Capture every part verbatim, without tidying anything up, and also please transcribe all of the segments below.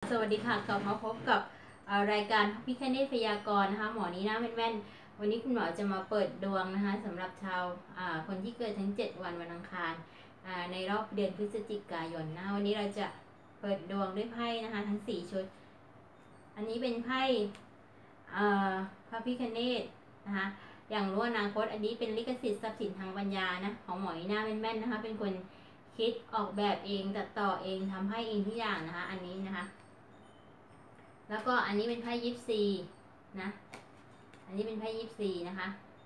สวัสดีค่ะกลับมาพบกับรายการพิคเนตพยากรณ์นะคะหมอนี้นะแม่นๆวันนี้คุณหมอจะมาเปิดดวงนะคะสำหรับชาวคนที่เกิดทั้งเจ็ดวันวันอังคารในรอบเดือนพฤศจิกายนนะวันนี้เราจะเปิดดวงด้วยไพ่นะคะทั้งสี่ชุดอันนี้เป็นไพ่พระพิคเนตนะคะอย่างรู้อนาคตอันนี้เป็นลิขสิทธิ์ทรัพย์สินทางปัญญานะของหมอนี้นะแม่นๆนะคะเป็นคนคิดออกแบบเองตัดต่อเองทำให้เองทุกอย่างนะคะอันนี้นะคะแล้วก็อันนี้เป็นไพ่ยิปซีนะอันนี้เป็นไพ่ยิปซีนะคะ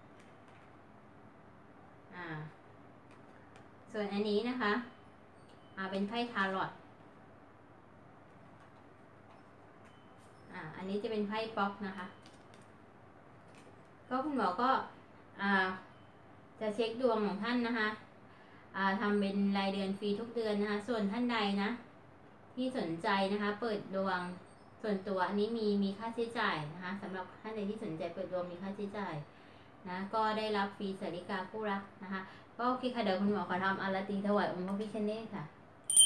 อ่าส่วนอันนี้นะคะอ่าเป็นไพ่ทาโรตอ่าอันนี้จะเป็นไพ่ป๊อกนะคะก็คุณหมอก็อ่าจะเช็คดวงของท่านนะคะอ่าทำเป็นรายเดือนฟรีทุกเดือนนะคะส่วนท่านใดนะที่สนใจนะคะเปิดดวงส่วนตัวอันนี้มีมีค่าใช้จ่ายนะคะสำหรับท่านใดที่สนใจเปิดดวงมีค่าใช้จ่ายนะก็ได้รับฟรีสาริกาคู่รักนะคะก็โอเคค่ะเดี๋ยวคุณหมอขอทำอาราตีถวายองค์พระพิฆเนศค่ะ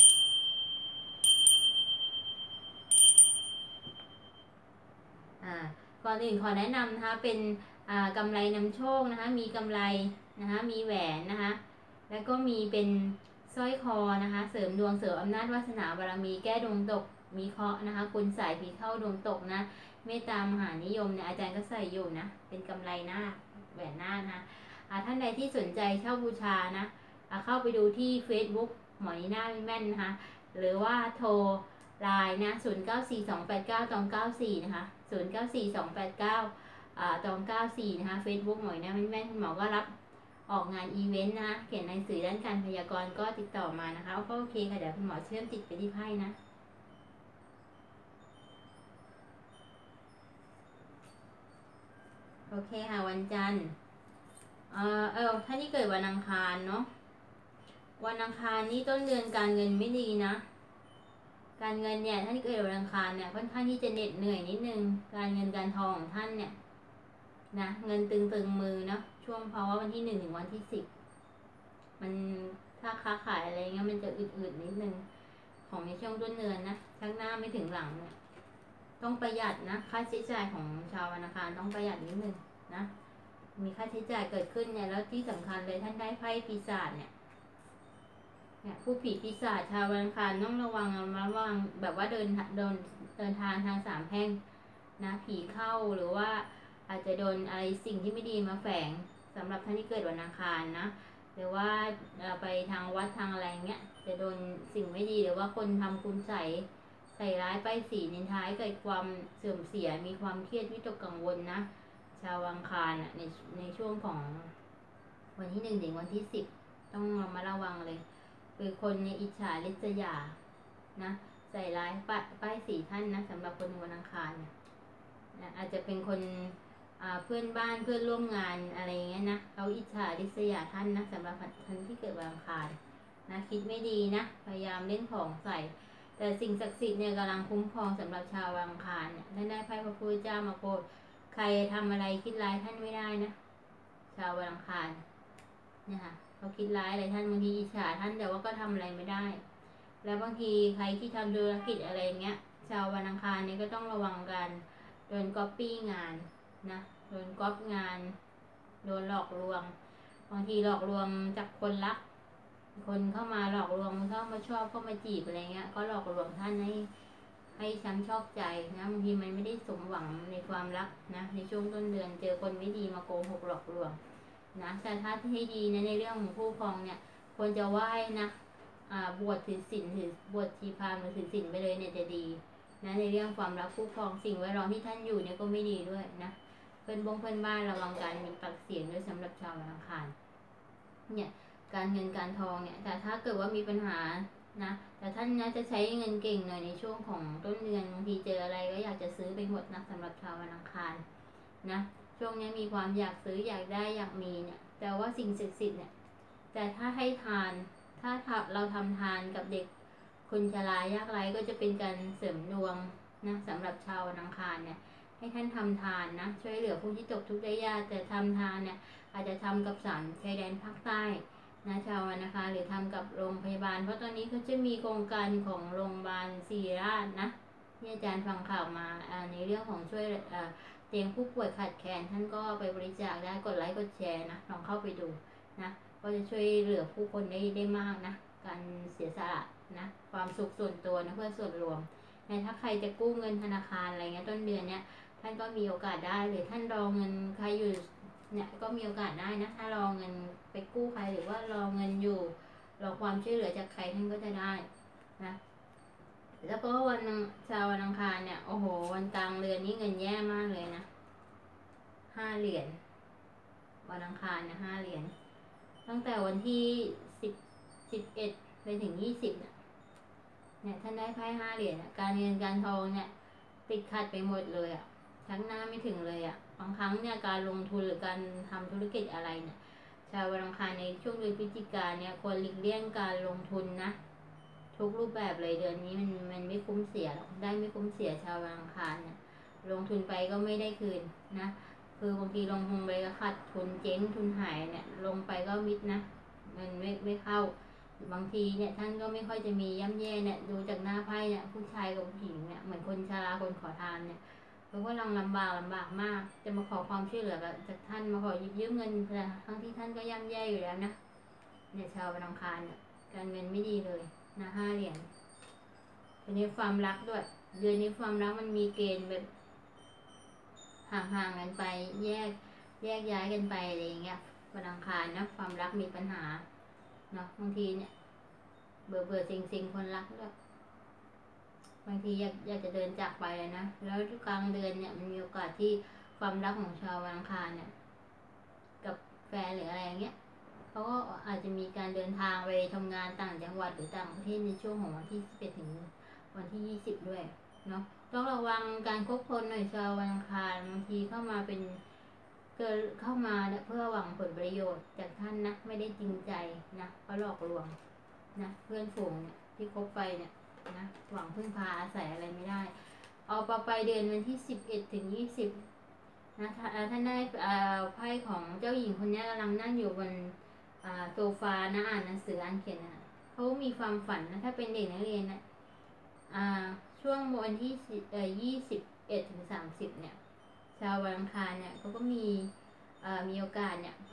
อ่าก่อนอื่นขอแนะนำนะคะเป็นอ่ากำไรนำโชคนะคะมีกำไรนะคะมีแหวนนะคะแล้วก็มีเป็นสร้อยคอนะคะเสริมดวงเสริมอำนาจวาสนาบารมีแก้ดวงตกมีเคราะห์นะคะคุณสายผีเข้าดวงตกนะเมตตามหานิยมเนี่ยอาจารย์ก็ใส่อยู่นะเป็นกำไรหน้าแหวนหน้านะคะท่านใดที่สนใจเช่าบูชานะเข้าไปดูที่ Facebook หมอนีน่าแม่นนะคะหรือว่าโทรไลน์นะศูนย์ เก้า สี่ สอง แปด เก้า สอง เก้า สี่นะคะศูนย์ เก้า สี่ สอง แปด เก้า อ่า สอง เก้า สี่นะคะ Facebook หมอนีน่าแม่นๆคุณหมอก็รับออกงานอีเวนต์นะคะเขียนในสื่อด้านการพยากรณ์ก็ติดต่อมานะคะก็โอเคค่ะเดี๋ยวคุณหมอเชื่อมจิตไปที่ไพ่นะโอเคค่ะวันจันทร์เออเออท่านที่เกิดวันอังคารเนาะวันอังคารนี่ต้นเดือนการเงินไม่ดีนะการเงินเนี่ยท่านที่เกิดวันอังคารเนี่ยค่อนข้างที่จะเหน็ดเหนื่อยนิดนึงการเงินการทองของท่านเนี่ยนะเงินตึงๆมือเนาะช่วงเพราะว่าวันที่หนึ่งถึงวันที่สิบมันถ้าค้าขายอะไรเงี้ยมันจะอืดๆนิดนึงของในช่วงต้นเดือนนะทั้งหน้าไม่ถึงหลังเนี่ยต้องประหยัดนะค่าใช้จ่ายของชาววันอังคารต้องประหยัดนิดนึงนะมีค่าใช้จ่ายเกิดขึ้นเนี่ยแล้วที่สำคัญเลยท่านได้ไพ่ปีศาจเนี่ยเนี่ยผู้ผีปีศาจชาววันอังคารต้องระวังระวังแบบว่าเดินเดินเดินทางทางสามแพร่งนะผีเข้าหรือว่าอาจจะโดนอะไรสิ่งที่ไม่ดีมาแฝงสำหรับท่านที่เกิดวันอังคารนะหรือว่าไปทางวัดทางอะไรเงี้ยจะโดนสิ่งไม่ดีหรือว่าคนทำคุณใส่ใส่ร้ายป้ายสีนินทาเกิดความเสื่อมเสียมีความเครียดวิตกกังวลนะชาวอังคารในในช่วงของวันที่หนึ่งถึงวันที่สิบต้องระมัดระวังเลยคือคนในอิจฉาริษยานะใส่ร้ายป้ายป้ายสีท่านนะสำหรับคนวันอังคารเนี่ยอาจจะเป็นคนเพื่อนบ้านเพื่อนร่วมงานอะไรเงี้ยนะเขาอิจฉาริษยาท่านนะสำหรับท่านที่เกิดวันอังคารนะคิดไม่ดีนะพยายามเล่นของใส่แต่สิ่งศักดิ์สิทธิ์เนี่ยกำลังคุ้มครองสำหรับชาววันอังคารเนี่ยท่านได้ไพ่พระพุทธเจ้ามาโปรดใครทำอะไรคิดร้ายท่านไม่ได้นะชาววันอังคารเนี่ยค่ะเขาคิดร้ายอะไรท่านบางทีอิจฉาท่านแต่ว่าก็ทำอะไรไม่ได้แล้วบางทีใครที่ทำธุรกิจอะไรเงี้ยชาววันอังคารเนี่ยก็ต้องระวังกันโดนก๊อปปี้งานนะโดนก๊อปงานโดนหลอกลวงบางทีหลอกลวงจากคนรักคนเข้ามาหลอกลวงเข้ามาชอบเข้ามาจีบอะไรเงี้ยก็หลอกลวงท่านให้ให้ช้ำชอบใจนะบางทีมันไม่ได้สมหวังในความรักนะในช่วงต้นเดือนเจอคนไม่ดีมาโกหกหลอกลวงนะแต่ถ้าให้ดีนะในเรื่องของผู้ครองเนี่ยควรจะไหว้นะอ่าบวชถือศีลถือบวชชีพรามหรือถือศีลไปเลยเนี่ยจะดีนะในเรื่องความรักคู่ครองสิ่งแวดล้อมที่ท่านอยู่เนี่ยก็ไม่ดีด้วยนะเพื่อนบงเพื่อนบ้านระวังการมีปากเสียงด้วยสำหรับชาววันอังคารเนี่ยการเงินการทองเนี่ยแต่ถ้าเกิดว่ามีปัญหานะแต่ท่านนะจะใช้เงินเก่งหน่อยในช่วงของต้นเดือนบางทีเจออะไรก็อยากจะซื้อไปหมดนะสำหรับชาววันอังคารนะช่วงนี้มีความอยากซื้ออยากได้อยากมีเนี่ยแต่ว่าสิ่งศักดิ์สิทธิ์เนี่ยแต่ถ้าให้ทานถ้าเราทำทานกับเด็กคนชรายากไร้ก็จะเป็นการเสริมดวงนะสำหรับชาววันอังคารเนี่ยให้ท่านทำทานนะช่วยเหลือผู้ที่ตกทุกข์ได้ยากแต่ทำทานเนี่ยอาจจะทำกับสามชายแดนภาคใต้นะชาววันอังคารหรือทำกับโรงพยาบาลเพราะตอนนี้เขาจะมีโครงการของโรงพยาบาลศิริราชนะที่อาจารย์ฟังข่าวมาในเรื่องของช่วยเตียงผู้ป่วยขาดแคลนท่านก็ไปบริจาคได้กดไลค์กดแชร์นะลองเข้าไปดูนะก็จะช่วยเหลือผู้คนได้ได้มากนะการเสียสละนะความสุขส่วนตัวนะเพื่อส่วนรวมในถ้าใครจะกู้เงินธนาคารอะไรเงี้ยต้นเดือนเนี้ยท่านก็มีโอกาสได้หรือท่านรอเงินใครอยู่เนี่ยก็มีโอกาสได้นะถ้ารอเงินไปกู้ใครหรือว่ารอเงินอยู่รอความช่วยเหลือจากใครท่านก็จะได้นะแล้วก็วันชาววันอังคารเนี่ยโอ้โหวันกลางเดือนนี้เงินแย่มากเลยนะห้าเหรียญวันอังคารนะห้าเหรียญตั้งแต่วันที่สิบสิบเอ็ดไปถึงยี่สิบเนี่ยเนี่ยท่านได้ไพ่ห้าเหรียญการเงินการทองเนี่ยติดขัดไปหมดเลยอ่ะทั้งหน้าไม่ถึงเลยอ่ะบางครั้งเนี่ยการลงทุนหรือการทำธุรกิจอะไรเนี่ยชาววันอังคารในช่วงเดือนพฤศจิกายนเนี่ยควรหลีกเลี่ยงการลงทุนนะทุกรูปแบบเลยเดือนนี้มันมันไม่คุ้มเสียหรอกได้ไม่คุ้มเสียชาววันอังคารเนี่ยลงทุนไปก็ไม่ได้คืนนะคือบางทีลงทุนไปก็ขาดทุนเจ๊งทุนหายเนี่ยลงไปก็มิดนะมันไม่ไม่เข้าบางทีเนี่ยท่านก็ไม่ค่อยจะมีย่ำแย่เนี่ยดูจากหน้าไพ่เนี่ยผู้ชายกับผู้หญิงเนี่ยเหมือนคนชราคนขอทานเนี่ยเขาก็กำลังลำบากลำบากมากจะมาขอความช่วยเหลือจากท่านมาขอยืมเงินทั้งที่ท่านก็ย่ำแย่อยู่แล้วนะเนี่ยชาววันอังคารเนี่ยการเงินไม่ดีเลยนะห้าเหรียญทีนี้ความรักด้วยเดือนนี้ความรักมันมีเกณฑ์แบบห่างๆกันไปแยกแยกย้ายกันไปอะไรอย่างเงี้ยวันอังคารนะความรักมีปัญหาเนาะบางทีเนี่ยเบื่อเบื่อซิงซิงคนรักด้วยบางทีอยากอยากจะเดินจากไปเลยนะแล้วกลางเดือนเนี่ยมันมีโอกาสที่ความรักของชาววันอังคารเนี่ยกับแฟนหรืออะไรอย่างเงี้ยเขาก็อาจจะมีการเดินทางไปทำงานต่างจังหวัดหรือต่างประเทศในช่วงของวันที่สิบเอ็ดถึงวันที่ยี่สิบด้วยเนาะต้องระวังการคบคนหน่อยชาววันอังคารบางทีเข้ามาเป็นเกิดเข้ามาเพื่อหวังผลประโยชน์จากท่านนะไม่ได้จริงใจนะเขาหลอกลวงนะเพื่อนฝูงเนี่ยที่คบไปเนี่ยนะหวังพึ่งพาอาศัยอะไรไม่ได้เอาไปไปเดือนวันที่สิบเอ็ดถึงยี่สิบนะท่านได้ไพ่ของเจ้าหญิงคนนี้กำลังนั่งอยู่บนโซฟานะอ่านหนังสืออ่านเขียนนะเขามีความฝันนะถ้าเป็นเด็กนักเรียนนะช่วงวันที่ยี่สิบเอ็ดถึงสามสิบเนี่ยชาววันอังคารเนี่ยเขาก็มีมีโอกาสเนี่ยไป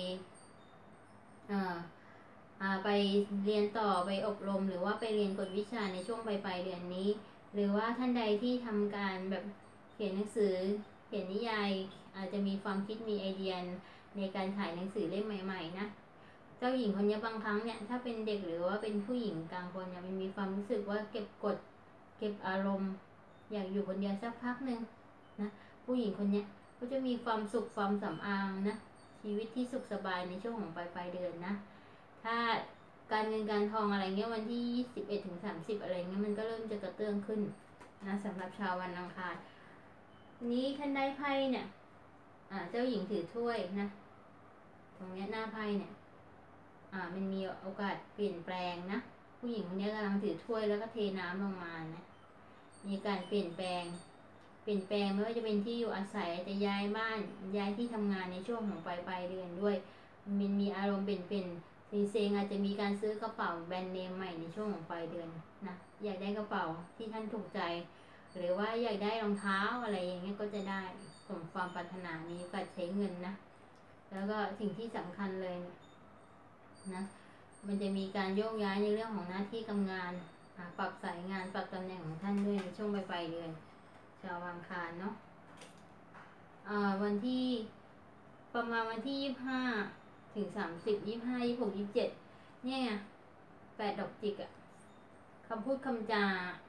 ไปเรียนต่อไปอบรมหรือว่าไปเรียนกฎวิชาในช่วงปลายปลายเดือนนี้หรือว่าท่านใดที่ทำการแบบเขียนหนังสือเขียนนิยายอาจจะมีความคิดมีไอเดียในการถ่ายหนังสือเล่มใหม่ๆนะเจ้าหญิงคนนี้บางครั้งเนี่ยถ้าเป็นเด็กหรือว่าเป็นผู้หญิงกลางคนเนี่ยมันมีความรู้สึกว่าเก็บกดเก็บอารมณ์อยากอยู่คนเดียวสักพักหนึ่งนะผู้หญิงคนนี้ก็จะมีความสุขความสำอางนะชีวิตที่สุขสบายในช่วงของปลายปลายเดือนนะถ้าการเงินการทองอะไรเงี้ยวันที่ยี่สิบเอ็ดถึงสามสิบอะไรเงี้ยมันก็เริ่มจะกระเตื้องขึ้นนะสำหรับชาววันอังคารนี้ท่านได้ไพ่เนี่ยเจ้าหญิงถือถ้วยนะตรงนี้หน้าไพ่เนี่ยมันมีโอกาสเปลี่ยนแปลงนะผู้หญิงคนนี้กำลังถือถ้วยแล้วก็เทน้ำลงมานะมีการเปลี่ยนแปลงเปลี่ยนแปลงไม่ว่าจะเป็นที่อยู่อาศัยจะย้ายบ้านย้ายที่ทำงานในช่วงของปลายปลายเดือนด้วยมันมีอารมณ์เปลี่ยนเปลี่ยนเซ็งๆอาจจะมีการซื้อกระเป๋าแบรนด์เนมใหม่ในช่วงของปลายเดือนนะอยากได้กระเป๋าที่ท่านถูกใจหรือว่าอยากได้รองเท้าอะไรอย่างเงี้ยก็จะได้สมความปรารถนามีโอกาสใช้เงินนะแล้วก็สิ่งที่สำคัญเลยนะมันจะมีการโยกย้ายในเรื่องของหน้าที่การงานปรับสายงานปรับตำแหน่งของท่านด้วยในช่วงปลายเดือนชาวอังคารเนาะวันที่ประมาณวันที่ยี่สิบห้าถึงสามสิบยี่สิบห้ายี่สิบหกยี่สิบเจ็ดเนี่ยแปดดอกจิกอะคำพูดคำจา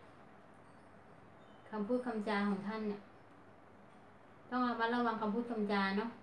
คำพูดคำจาของท่านเนี่ยต้องระมัดระวังคำพูดคำจาเนาะ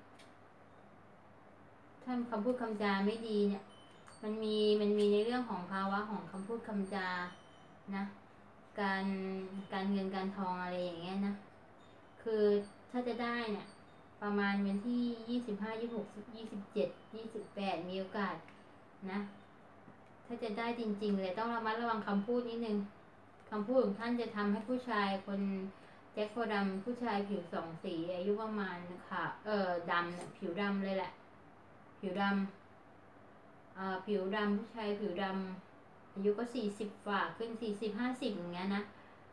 ท่านคำพูดคำจาไม่ดีเนี่ยมันมีมันมีในเรื่องของภาวะของคำพูดคำจานะการการเงินการทองอะไรอย่างเงี้ยนะคือถ้าจะได้เนี่ยประมาณวันที่ยี่สิบห้า ยี่สิบหก ยี่สิบเจ็ด ยี่สิบแปดมีโอกาสนะถ้าจะได้จริงๆเลยต้องระมัดระวังคำพูดนิดนึงคำพูดของท่านจะทำให้ผู้ชายคนแจ็คโคดำผู้ชายผิวสองสีอายุประมาณค่ะเออดำเนี่ยผิวดำเลยแหละผิวดำอ่าผิวดำผู้ชายผิวดำอายุก็สี่สิบฝ่าขึ้นสี่สิบห้าสิบอย่างเงี้ยนะ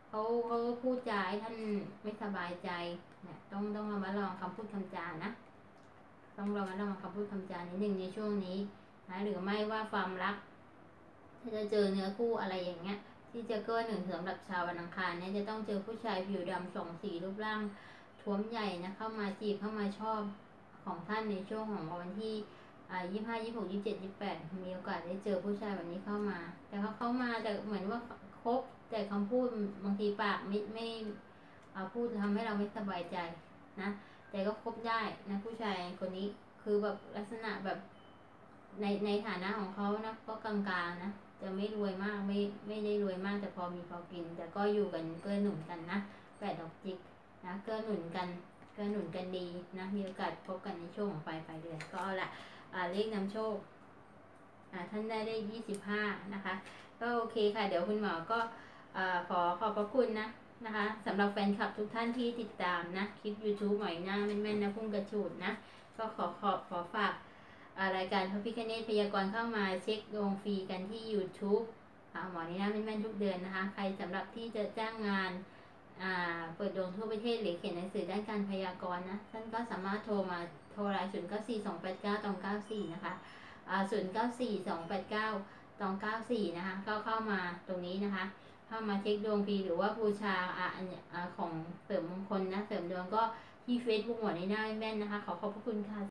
เขาเขาพูดจาให้ท่านไม่สบายใจเนี่ยต้องต้องระมัดระวังคำพูดคำจานะต้องระมัดระวังคำพูดคำจานิดนึงในช่วงนี้นะหรือไม่ว่าความรักถ้าจะเจอเนื้อคู่อะไรอย่างเงี้ยที่จะเกื้อหนุนสำหรับชาววันอังคารเนี่ยจะต้องเจอผู้ชายผิวดำสองสีรูปร่างท้วมใหญ่นะเข้ามาจีบเข้ามาชอบของท่านในช่วงของวันที่อ่ายี่ห้ายี่หกยี่เจ็ดยี่แปดมีโอกาสได้เจอผู้ชายแบบนี้เข้ามาแต่เขาเข้ามาแต่เหมือนว่าคบแต่คำพูดบางทีปากไม่ไม่เอาพูดทำให้เราไม่สบายใจนะแต่ก็คบได้นะผู้ชายคนนี้คือแบบลักษณะแบบในในฐานะของเขานะก็กลางๆนะจะไม่รวยมากไม่ไม่ได้รวยมากแต่พอมีพอกินแต่ก็อยู่กันเกื้อหนุนกันนะแปดดอกจิกนะเกื้อหนุนกันเกื้อหนุนกันดีนะมีโอกาสพบกันในช่วงของปลายปลายเดือนก็เอาละอ่าเลขนำโชคอ่าท่านได้เลขยี่สิบห้านะคะก็โอเคค่ะเดี๋ยวคุณหมอก็อ่าขอขอบพระคุณนะนะคะสำหรับแฟนคลับทุกท่านที่ติดตามนะคลิป YouTube หมอยหน้าแม่นๆนะพุ่งกระฉูดนะก็ขอขอขอฝากรายการพระพิฆเนศพยากรณ์เข้ามาเช็คดวงฟรีกันที่ YouTube หมอนี่นะแม่นๆทุกเดือนนะคะใครสำหรับที่จะจ้างงานเปิดดวงทั่วประเทศหรือเขียนหนังสือด้านการพยากรณ์นะท่านก็สามารถโทรมาโทรไลน์ศูนย์เก้าสี่สองแปดเก้าตองเก้าสี่นะคะศูนย์เก้าสี่สองแปดเก้าตองเก้าสี่นะคะก็เข้ามาตรงนี้นะคะเข้ามาเช็คดวงฟรีหรือว่าบูชาอ่าอ่าของเสริมมงคลนะเสริมดวงก็ที่ Facebook หมอในหน้าแม่นนะคะขอขอบพระคุณค่ะ